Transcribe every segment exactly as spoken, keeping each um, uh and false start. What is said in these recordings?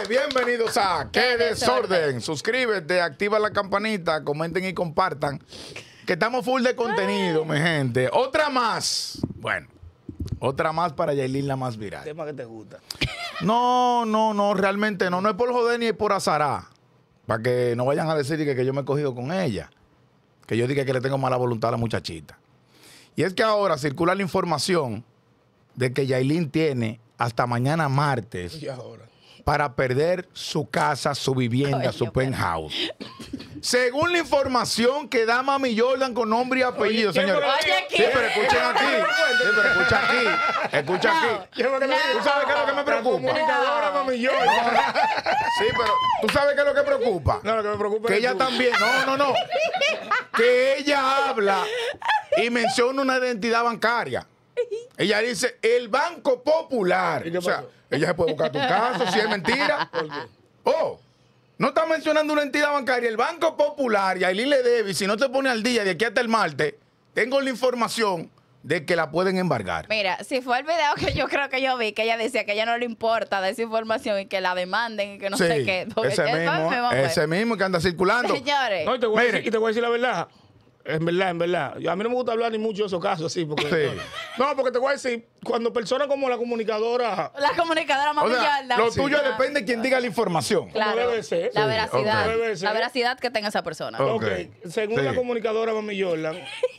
bienvenidos a ¡Qué desorden! Suscríbete, activa la campanita, comenten y compartan. Que estamos full de contenido, mi gente. Otra más. Bueno, otra más para Yailin, la más viral. Tema que te gusta. No, no, no, realmente no. No es por joder ni es por azará. Para que no vayan a decir que, que yo me he cogido con ella. Que yo diga que le tengo mala voluntad a la muchachita. Y es que ahora circula la información de que Yailin tiene hasta mañana martes ¿Y ahora? para perder su casa, su vivienda, Coño, su penthouse. Según la información que da Mami Jordan con nombre y apellido, Oye, señores. Oye, Sí, ¿quién? pero escuchen aquí. Sí, pero escucha aquí. Escucha No. aquí. ¿Qué fue que le No. dijo? ¿Tú sabes qué es lo que me La preocupa? comunicadora, mami, yo. Sí, pero ¿tú sabes qué es lo que preocupa? No, lo que me preocupa Que es ella tú. también, no, no, no. Que ella habla y menciona una identidad bancaria. Ella dice, el Banco Popular. ¿Y qué O sea, pasó? ella se puede buscar tu caso si es mentira. ¿Por qué? Oh, no está mencionando una entidad bancaria, el Banco Popular, y Yailin le debe, y si no te pone al día de aquí hasta el martes, tengo la información de que la pueden embargar. Mira, si fue el video que yo creo que yo vi, que ella decía que a ella no le importa de esa información y que la demanden y que no Sí, sé qué. porque ese eso mismo, mismo fue. ese mismo que anda circulando. Señores, No, y te voy a Mire. decir, y te voy a decir la verdad. En verdad, en verdad. Yo- a mí no me gusta hablar ni mucho de esos casos así. Porque, Sí. No, porque te voy a decir, cuando personas como la comunicadora... la comunicadora O Mami sea, Jordan. lo Sí. tuyo Ah, depende de quien diga la información. Claro, debe ser. la Sí, veracidad. ok. Debe ser. La veracidad que tenga esa persona. Ok. Ok, según Sí. la comunicadora Mami Jordan,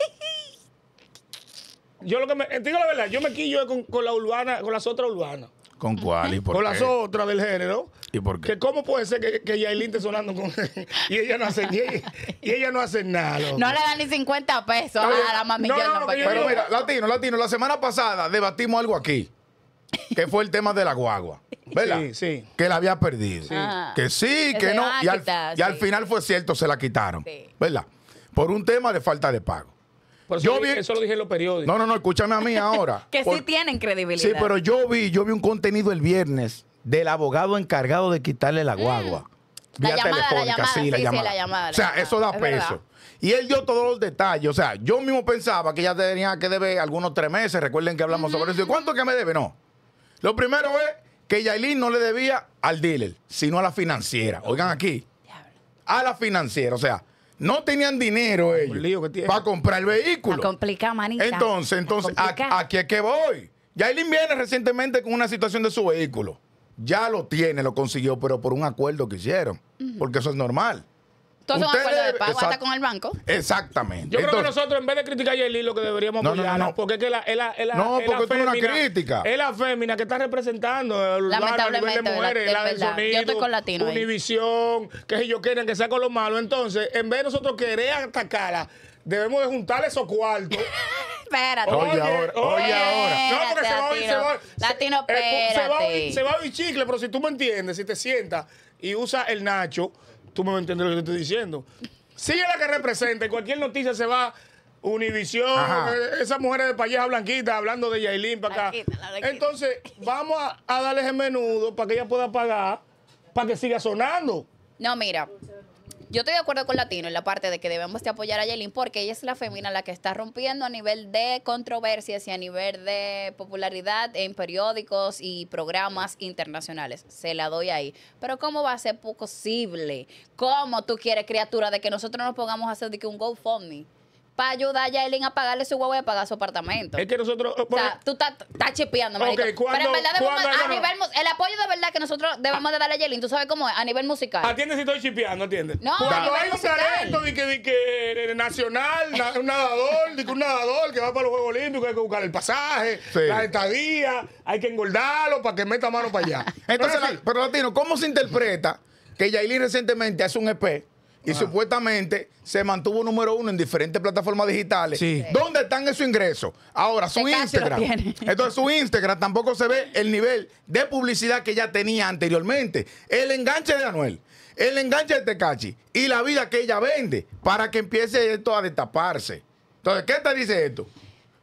yo lo que me... Te digo la verdad, yo me quillo con, con la urbana, con las otras urbanas. ¿Con cuál y por Con qué? las otras del género. ¿Y por qué? Que cómo puede ser que, que Yailin esté sonando con... y ella no hace, y ella, y ella no hace nada. loco. No le dan ni cincuenta pesos Oye, a la Mami no, no, Jordan. no, para que que- yo Pero digo- mira, latino, latino, la semana pasada debatimos algo aquí, que fue el tema de la guagua, ¿verdad? Sí, sí. Que la había perdido. Ajá. Que sí, Que que se no. van a Y al, quitar, y al sí. final fue cierto, se la quitaron, Sí. ¿verdad? Por un tema de falta de pago. Por eso, Yo vi- vi- eso lo dije en los periódicos. No, no, no, escúchame a mí ahora. Que Por- sí tienen credibilidad. Sí, pero yo vi, yo vi un contenido el viernes del abogado encargado de quitarle la guagua. La Vía llamada, la telefónica, llamada, sí, la sí, sí, llamada. la llamada, la O sea, llamada. eso da Es peso. verdad. Y él dio todos los detalles. O sea, yo mismo pensaba que ella tenía que deber algunos tres meses. Recuerden que hablamos sobre eso. ¿Y cuánto que me debe? No. Lo primero es que Yailin no le debía al dealer, sino a la financiera. Oigan aquí. A la financiera. O sea, no tenían dinero ellos lío que tiene. para comprar el vehículo. Está complicada, manita. Entonces, entonces, Está a- complicada. aquí es que voy. Yailin viene recientemente con una situación de su vehículo. Ya lo tiene, lo consiguió, pero por un acuerdo que hicieron. Porque eso es normal. Entonces, un Usted acuerdo de debe- pago hasta exacto. con el banco. Exactamente. Yo creo que Entonces, nosotros, en vez de criticar a Yailin, lo que deberíamos No, no, no, apoyarla, no. porque es que la, es la, es la, No, es la porque esto no es una fémina- crítica. Es la fémina que está representando el urbano a nivel Lamentablemente, de mujeres, es la del verdad. Yo sonido, estoy con Latino ahí. Univisión, que si ellos quieren que sea con los malos. Entonces, en vez de nosotros querer atacarla, debemos de juntar esos cuartos. Espérate. Oye, ahora, oye, ahora. No, porque se va a oír, se va a oír. Latino, se- eh, se va a oír- espérate. Se va a oír chicle, pero si tú me entiendes, si te sientas y usas el Nacho, tú me vas a entender lo que te estoy diciendo. Sigue la que representa, y cualquier noticia se va Univisión, Ajá. eh, esas mujeres de palleja blanquita hablando de Yailin para acá. Blanquita, la blanquita. Entonces, vamos a, a darles el menudo para que ella pueda pagar, para que siga sonando. No, mira. Yo estoy de acuerdo con Latino en la parte de que debemos de apoyar a Yailin porque ella es la femina la que está rompiendo a nivel de controversias y a nivel de popularidad en periódicos y programas internacionales. Se la doy ahí. Pero ¿cómo va a ser posible? ¿Cómo tú quieres, criatura, de que nosotros nos pongamos a hacer de que un GoFundMe para ayudar a Yailin a pagarle su huevo y a pagar su apartamento? Es que nosotros... eh, O sea, tú estás estás chipeando, marico. Ok, ¿cuándo- Pero en verdad debemos, cuándo- a no, no. nivel mus- el apoyo de verdad que nosotros debemos de darle a Yailin, ¿tú sabes cómo es? A nivel musical. Atiende si estoy chipeando, ¿atiendes? No, a Cuando nivel hay un musical. talento de que, de que eh, nacional, na- un nadador, de que un nadador que va para los Juegos Olímpicos, hay que buscar el pasaje, Sí. la estadía, hay que engordarlo para que meta mano para allá. Entonces, Pero la- pero Latino, ¿cómo se interpreta que Yailin recientemente hace un E P y supuestamente se mantuvo número uno en diferentes plataformas digitales? Sí. ¿Dónde están esos ingresos? Ahora, su Tekashi lo Instagram. tiene. Entonces, su Instagram tampoco se ve el nivel de publicidad que ella tenía anteriormente. El enganche de Anuel, el enganche de Tekashi y la vida que ella vende para que empiece esto a destaparse. Entonces, ¿qué te dice esto?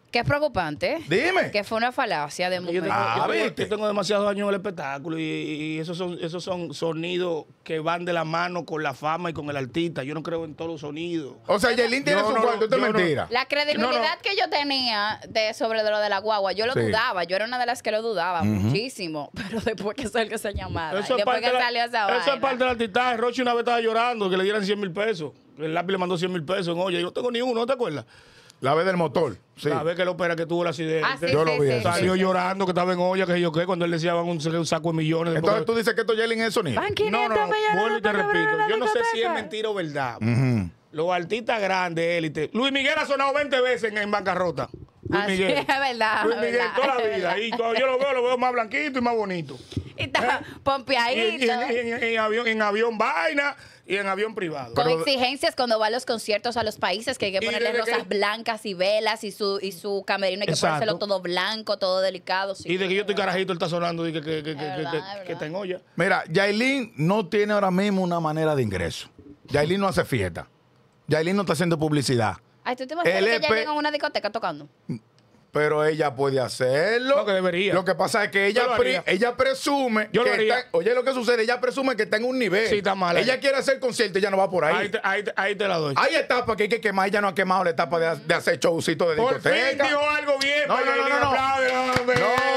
Que es preocupante. Dime. Que fue una falacia de Yo momento. tengo, Ah, yo tengo- ¿viste? yo tengo demasiados años en el espectáculo y, y esos, son, esos son sonidos que van de la mano con la fama y con el artista. Yo no creo en todos los sonidos. O sea, Yailin tiene Yo su no, cuarto, esto es yo no. mentira. La credibilidad No, no. que yo tenía de sobre de lo de la guagua, yo lo Sí. dudaba. Yo era una de las que lo dudaba muchísimo. Pero después que salió esa llamada, Eso es, después parte que de la- salió esa eso vaina. es parte del artista. Rochi una vez estaba llorando que le dieran cien mil pesos. El lápiz le mandó cien mil pesos en olla. Yo no tengo ni uno, ¿no te acuerdas? La vez del motor. Sí. La vez que lo opera que tuvo el accidente. Ah, sí, Yo sí, lo vi sí, eso. sí, Salió sí. llorando que estaba en olla, que yo qué, cuando él decía van un, un saco de millones. Entonces tú dices que esto Yailin es el sonido. Van No, quinientos no, millones vuelvo y te para repito. cobrar la Yo no sé si es discoteca. mentira o verdad. Ujú. Los artistas grandes, élite. Luis Miguel ha sonado veinte veces en, en bancarrota. Luis Ah, sí, Miguel. es verdad, Luis es Miguel verdad, toda la es vida. verdad. Y cuando yo lo veo, lo veo más blanquito y más bonito. Y está Y, y pompeadito. en, en- en avión, en avión vaina y en avión privado. Con Pero- exigencias cuando va a los conciertos a los países que hay que Y ponerle desde rosas que- blancas y velas y su y su camerino hay que Exacto. ponérselo todo blanco, todo delicado. sí. Y de que yo estoy carajito, él está sonando y que, que, que, que, verdad, que- es que verdad. está en olla. Mira, Yailin no tiene ahora mismo una manera de ingreso. Yailin no hace fiesta. Yailin no está haciendo publicidad. Ay, ¿tú te imaginas el que ella E P llega a una discoteca tocando? Pero ella puede hacerlo. No, que debería. Lo que pasa es que ella, Yo lo pre- haría. ella presume Yo lo que haría. está, oye lo que sucede, ella presume que está en un nivel. Sí, está mal ahí. Ella quiere hacer concierto y ella no va por ahí. Ahí te, ahí, te, ahí te la doy. Hay etapas que hay que quemar, ella no ha quemado la etapa de, de hacer showcito de Por fin discoteca. dijo algo bien. No, para no, no, que no, le no. aplaudan, hombre.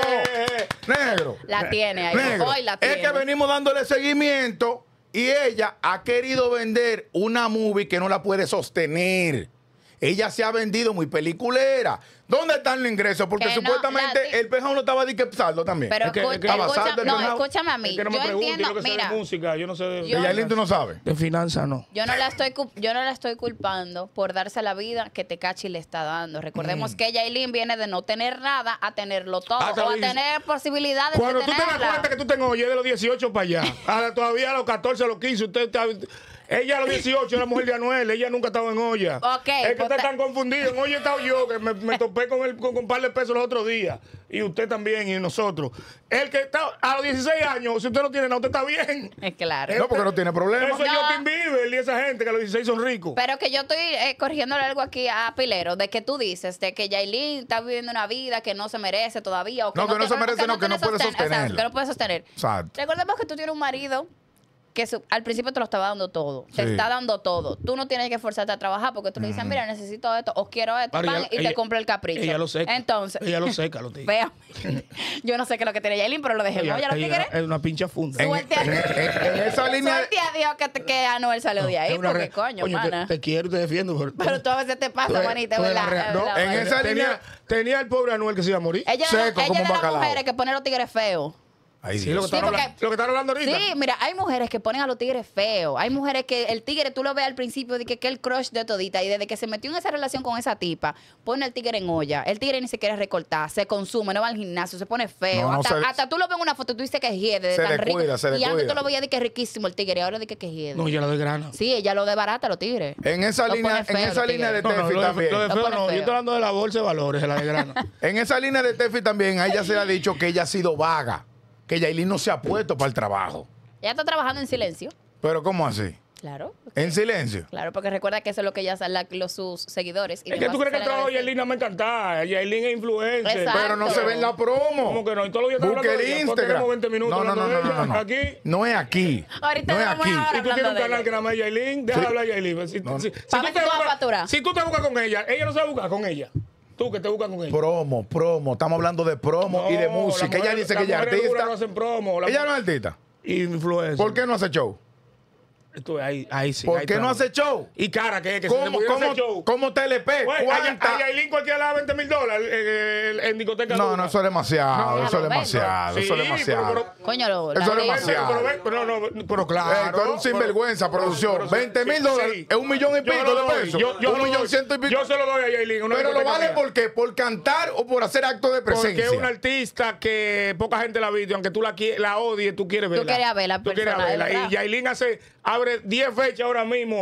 No, negro. La tiene ahí. Negro. Hoy la Es tiene. que venimos dándole seguimiento y ella ha querido vender una movie que no la puede sostener. Ella se ha vendido muy peliculera. ¿Dónde están los ingresos? Porque Que no, supuestamente la- el pejón no estaba de que saldo también. Pero Es que- escu- es que- Estaba escucha- saldo el no, penado. escúchame a mí. Es que no me yo pregunten, entiendo, yo que sé mira, de música, yo no sé de, de yo- Yailin tú no sabes. de finanzas, no. yo no la estoy cu- yo no la estoy culpando por darse la vida que Tecachi le está dando. Recordemos que Yailin viene de no tener nada a tenerlo todo Hasta o a los diez- tener posibilidades Cuando de tú te das tenerla. cuenta que tú te oyes de los dieciocho para allá, a, todavía a los catorce, a los quince, usted está... Ella a los dieciocho era mujer de Anuel, ella nunca estaba en olla. Ok, Es que pues ustedes te- están confundidos. En olla he estado yo, que me, me topé con, el, con, con un par de pesos los otros días. Y usted también, y nosotros. El que está a los dieciséis años, si usted no tiene nada, usted está bien. Es claro. No, porque no tiene problema. Eso es No. Justin Bieber y esa gente que a los dieciséis son ricos. Pero que yo estoy eh, corrigiéndole algo aquí a Pilero, de que tú dices, de que Yailin está viviendo una vida que no se merece todavía. O que No, que no se merece, no, que no tiene puede sosten- exacto, sostenerla. que no puede sostener. Exacto. Recordemos que tú tienes un marido que su- al principio te lo estaba dando todo. Te Sí. está dando todo. Tú no tienes que esforzarte a trabajar porque tú le dices, mira, necesito esto o quiero esto, Ahora, pan, ella- y te ella- compro el capricho. Ella lo seca. Entonces, Ella lo seca, los tigres. vea, yo no sé qué es lo que tiene Yailin, pero lo dejemos. Ella- Ya los ella tigres. es una pincha funda. En, Suerte a- en- en- en esa línea. Suerte a Dios que, te- que Anuel salió de ahí, Es una porque re- coño, Coño, te, mana. te quiero y te defiendo. Pero, Pero tú a veces te tú pasa, eres- manita, tú eres ¿verdad? la rea- Es no, verdad, en bueno. esa tenía, línea- tenía el pobre Anuel que se iba a morir. Ella, Seco ella como es de las bacalao. mujeres que ponen a los tigres feos. Ay, Sí, lo que, Dios. Sí, están porque- hablando, lo que están hablando ahorita. Sí, mira, hay mujeres que ponen a los tigres feos. Hay mujeres que el tigre, tú lo ves al principio de que, que el crush de todita. Y desde que se metió en esa relación con esa tipa, pone al tigre en olla. El tigre ni se quiere recortar, se consume, no va al gimnasio, se pone feo. No, no, hasta, se- hasta tú lo ves en una foto y tú dices que es hiede, de se tan rico. descuida, se y antes descuida. tú lo veías de que es riquísimo el tigre, y ahora de que, que es hiede. No, ya la de grana. Sí, ella lo desbarata a los tigres. En esa Lo línea, pone en feo, esa los línea de tigres. No, no, Tefi lo de, también. lo de Lo feo pone no. Yo feo. estoy hablando de la bolsa de valores, de la de grana. En esa línea de Tefi también, a ella se le ha dicho que ella ha sido vaga, que Yailin no se ha puesto para el trabajo. Ella está trabajando en silencio. Pero ¿cómo así? Claro. En silencio. Claro, porque recuerda que eso es lo que ella la, los sus seguidores. Y Es que tú demás crees que el se le trabajo de agradece. Yailin no me encanta. Yailin es influencer. Exacto. Pero no se ve en la promo. ¿Cómo que no? Y todos los días están Busque hablando de el ella. ¿Cuánto Instagram. tenemos veinte minutos No, no, no, hablando no, de no, no. ella? Aquí. No es aquí. Ahorita no es vamos aquí. ahora. Y tú tienes un hablando de canal ella. que nada más es Yailin. Deja Sí. de hablar de Yailin. Si, No. si- si Pa' tú ver te si tú vas a buscas- facturar. si tú te buscas con ella, ella no se busca con ella. Tú que te buscas con ella. Promo, promo. Estamos hablando de promo y de No, música. las Ella mujeres- dice que las ella es mujeres duras artista. no hacen promo. las Ella no mu- es artista. Influencer. ¿Por qué no hace show? Esto, ahí, ahí sí. ¿Por ahí qué no estamos. hace show? Y cara, que es que si te ¿Cómo, pudiera cómo, hacer show. cómo T L P? Güey, a, ¿Cuánta? a Yailin cualquiera le da veinte mil dólares eh, eh, en discoteca. No, Luna. no, eso es demasiado. No, eso es claro, demasiado. Sí, Eso es pero- demasiado. pero- Coño, lo, Eso la es ley- demasiado. Pero, pero, pero, no, pero Eh, claro. tú eres un sinvergüenza, pero- producción. pero- veinte mil sí, dólares sí. es un millón y Yo pico lo de doy, pesos. yo- yo un lo millón doy. ciento y pico. Yo se lo doy a Yailin. una Pero lo discoteca vale mía. ¿por qué? ¿Por cantar o por hacer acto de presencia? Porque es una artista que poca gente la ha visto, aunque tú la, qui- la odies, tú quieres verla. quieres verla, Tú quieres persona, de verla. verdad. Y Yailin hace, abre diez fechas ahora mismo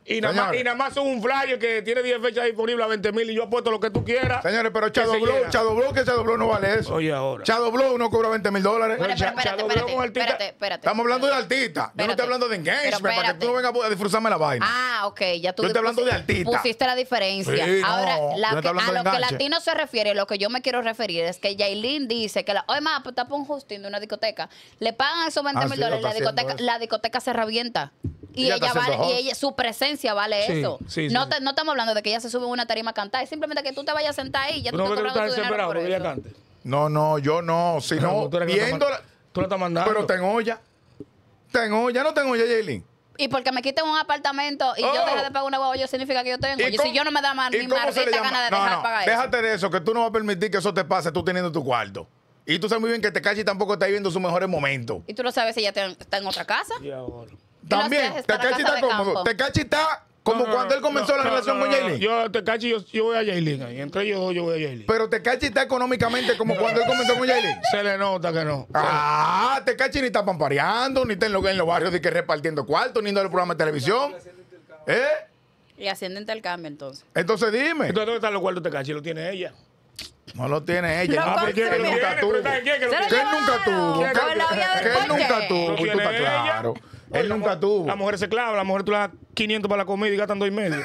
Y nada, más, Señores. y nada más son un flyer que tiene diez fechas disponibles a veinte mil y yo apuesto lo que tú quieras. Señores, pero que se Shadow Blow, llena. Shadow Blow, que Shadow Blow no vale eso. Oye, ahora. Shadow Blow no cobra veinte mil dólares. Bueno, pero Cha- espérate, Shadow espérate, Blow con artista- espérate, espérate. Estamos hablando de artista. Yo no Espérate. estoy hablando de engagement, Pero para que tú no espérate. vengas a disfruzarme la vaina. Ah, ok, ya tú Yo estoy hablando pusi- de artista. pusiste la diferencia. Sí, no, Ahora, yo la no estoy que- hablando a de lo que enganche. latino se refiere, lo que yo me quiero referir es que Yailin dice que, la, oye, ma, pues tapa un hosting de una discoteca. Le pagan esos veinte Ah, mil sí, lo dólares, está la haciendo discoteca, eso. la discoteca se revienta. Y Ella está ella vale, haciendo y host. ella, su presencia vale Sí, eso. sí, sí, no, sí. te- no estamos hablando de que ella se sube en una tarima a cantar, es simplemente que tú te vayas a sentar ahí y ya ¿Tú tú no estás ves que tú cobrando estás tu dinero desesperado por porque ella eso. cante? No, no, yo no. Si no, tú eres que no viendo estás la... ma- Tú lo estás mandando. Pero tengo olla. Tengo olla, no tengo olla, Yailin. Y porque me quiten un apartamento y Oh. yo deje de pagar una guagua, yo significa que yo tengo. ¿Y Y cómo- si yo no me da más y ni cómo se le maldita llama? gana de No, dejar no, pagar eso. déjate de eso, que tú no vas a permitir que eso te pase tú teniendo tu cuarto. Y tú sabes muy bien que Tekashi tampoco está viviendo sus mejores momentos. Y tú lo sabes si ella te- está en otra casa. Y ahora. También, las dejes para Tekashi casa está de cómodo. campo. Tekashi está como No, no, cuando él no, comenzó no, la no, relación no, con no, Yailin. Yo, te cacho, yo, yo voy a Yailin ahí. Entre ellos dos, yo voy a Yailin. Pero Tekashi está económicamente como cuando él comenzó con Yailin. Se le nota que no. Ah, Tekashi ni está pampareando, ni está en los, en los barrios de que repartiendo cuartos, ni en el programa de televisión. ¿Eh? Y haciendo intercambio entonces. Entonces dime. Entonces, ¿dónde están los cuartos de Tecachi? ¿Lo tiene ella? No lo tiene ella. Lo no, Ah, pero ¿quién que él lo consume. nunca tiene? tuvo. Pero ¿saben quién que lo Se lo Que tiene? él nunca tuvo. llevaron. Que, Con la vida que del él nunca coche. tuvo. ¿Lo Y tú tiene estás ella? claro. Oye, Él la nunca mu- tuvo. La mujer se clava, la mujer tú le das quinientos para la comida y gastan dos y medio.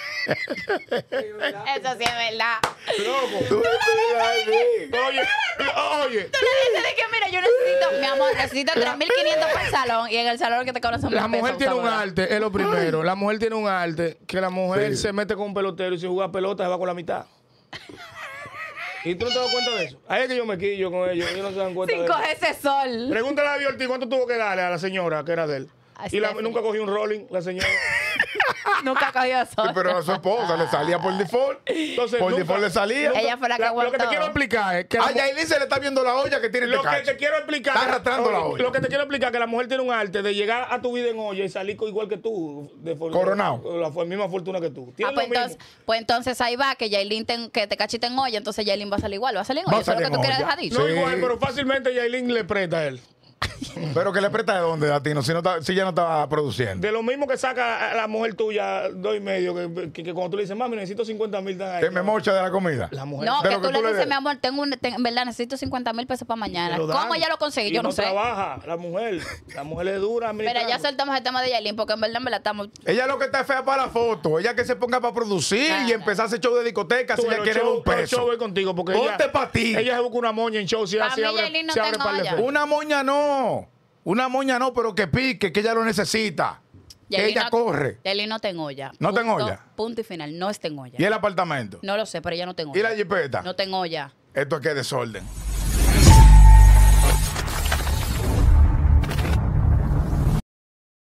Eso sí es verdad. Loco. Tú estás así. Oye, oye. Tú le dices de que, mira, yo necesito, mi amor, necesito tres mil quinientos para el salón y en el salón que te cobran son La mil mujer pesos, tiene un ¿sabes? arte, es lo primero. La mujer tiene un arte que la mujer Sí. se mete con un pelotero y si juega pelota se va con la mitad. ¿Y tú no te das cuenta de eso? Ahí es que yo me quillo con ellos. Ellos no se dan cuenta Sin de eso. coger ese sol. Pregúntale a Biorti cuánto tuvo que darle a la señora que era de él. A Y la- Stephanie. nunca cogió un rolling, la señora. Nunca cogió sol. Sí, pero a su esposa le salía por default. Entonces, Por nunca- default le salía. nunca- Ella fue la que Lo que te aguantó. quiero explicar es que la A mu- Yailin se le está viendo la olla que tiene lo que Tekashi. te quiero explicar Está arrastrando la oye, olla. Lo que te quiero explicar es que la mujer tiene un arte de llegar a tu vida en olla y salir co- igual que tú. De for- Coronado. con la for- misma fortuna que tú. Ah, Tiene pues, lo mismo. entonces, pues entonces ahí va, que Yailin ten- que te cachite en olla, entonces Yailin va a salir igual, va a salir en Va a olla. Eso es lo salir que tú en quieres olla. dejar dicho. No Sí. igual, pero fácilmente Yailin le presta a él. Pero que le presta de dónde, Latino, si, no está- si ya no estaba produciendo. De lo mismo que saca a la mujer tuya dos y medio, que, que, que cuando tú le dices, mami, necesito cincuenta mil. Que me mocha de la comida. La mujer No, De que lo tú que le tú le dices, des. mi amor, tengo un, ten- en verdad necesito cincuenta mil pesos para mañana. lo dan. ¿Cómo ella lo consigue? Y Yo no, no sé. trabaja, la mujer. La mujer es dura. Mira, ya administrando. soltamos el tema de Yailin, porque en verdad, en verdad estamos... Ella lo que está es fea para la foto. Ella que se ponga para producir Ah, y empezar a hacer show de discoteca Tú, si ella los quiere show- un peso. los show voy contigo porque Ponte ella, pa' ti. ella se busca una moña en show si Pa' se mí, abre, Yailin no se abre tengo par de olla. fe. Una moña no. Una moña no, pero que pique, que ella lo necesita. Que Yailin ella no- corre. Yailin no tengo olla. No tengo Punto- olla. Punto y final, no es tengo olla. Y el apartamento. No lo sé, pero ella no tengo Y olla. la jipeta. No tengo olla. Esto es que desorden.